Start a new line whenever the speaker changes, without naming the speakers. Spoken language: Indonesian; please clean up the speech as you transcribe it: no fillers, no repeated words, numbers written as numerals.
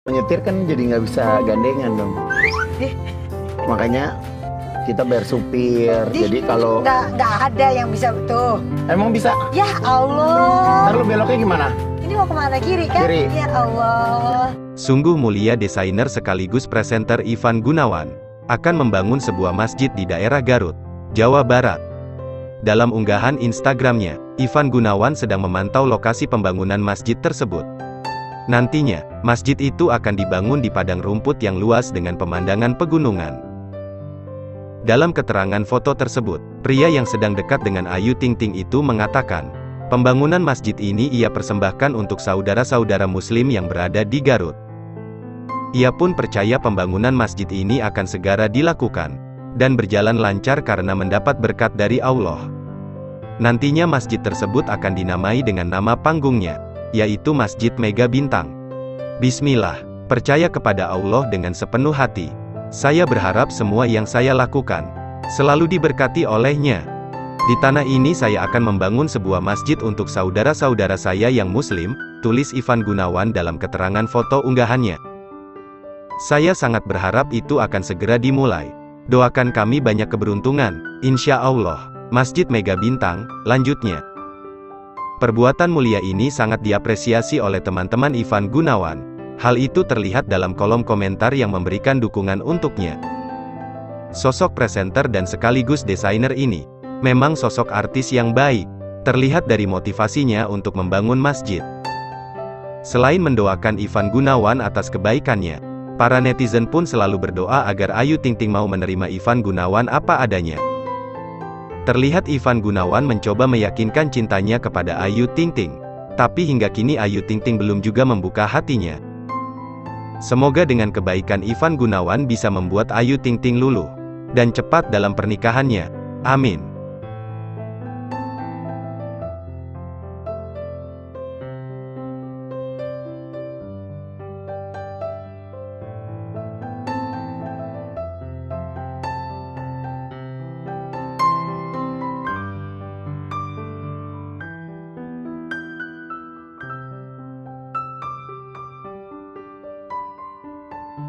Nyetir kan jadi nggak bisa gandengan dong.
Ih.
Makanya kita bayar supir.
Ih,
Jadi kalau
nggak ada yang bisa betul.
emang bisa,
Ya Allah.
ntar lu beloknya gimana?
Ini mau kemana, kiri kan?
Kiri.
Ya Allah.
Sungguh mulia desainer sekaligus presenter Ivan Gunawan akan membangun sebuah masjid di daerah Garut, Jawa Barat. Dalam unggahan Instagramnya, Ivan Gunawan sedang memantau lokasi pembangunan masjid tersebut. Nantinya, masjid itu akan dibangun di padang rumput yang luas dengan pemandangan pegunungan. Dalam keterangan foto tersebut, pria yang sedang dekat dengan Ayu Ting Ting itu mengatakan, pembangunan masjid ini ia persembahkan untuk saudara-saudara Muslim yang berada di Garut. Ia pun percaya pembangunan masjid ini akan segera dilakukan dan berjalan lancar karena mendapat berkat dari Allah. Nantinya masjid tersebut akan dinamai dengan nama panggungnya, yaitu Masjid Mega Bintang. Bismillah, percaya kepada Allah dengan sepenuh hati. Saya berharap semua yang saya lakukan selalu diberkati oleh-Nya. Di tanah ini saya akan membangun sebuah masjid untuk saudara-saudara saya yang Muslim, tulis Ivan Gunawan dalam keterangan foto unggahannya. Saya sangat berharap itu akan segera dimulai. Doakan kami banyak keberuntungan, insya Allah. Masjid Mega Bintang, lanjutnya. Perbuatan mulia ini sangat diapresiasi oleh teman-teman Ivan Gunawan. Hal itu terlihat dalam kolom komentar yang memberikan dukungan untuknya. Sosok presenter dan sekaligus desainer ini memang sosok artis yang baik, terlihat dari motivasinya untuk membangun masjid. Selain mendoakan Ivan Gunawan atas kebaikannya, para netizen pun selalu berdoa agar Ayu Ting Ting mau menerima Ivan Gunawan apa adanya. Terlihat Ivan Gunawan mencoba meyakinkan cintanya kepada Ayu Ting Ting, tapi hingga kini Ayu Ting Ting belum juga membuka hatinya. Semoga dengan kebaikan Ivan Gunawan bisa membuat Ayu Ting Ting luluh dan cepat dalam pernikahannya. Amin.